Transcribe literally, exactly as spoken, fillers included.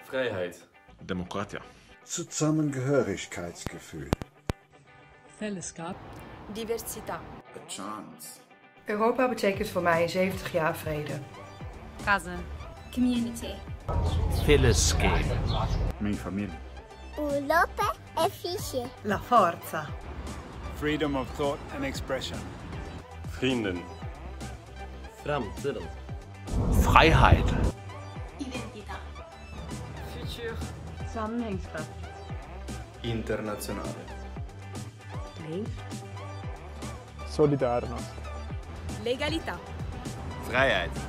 Vrijheid. Demokratia. Zusammengehörigkeitsgefühl. Fellesskap. Diversità. A chance. Europa betekent voor mij zeventig jaar vrede. Casa. Community. Fellesskap. Mijn familie. Europa è fiche. La forza. Freedom of thought and expression. Vrienden. Framtiden. Vrijheid. Identità. Futur. Sammenhängskraft. Internationale. Leef. Solidarność. Legalità. Vrijheid.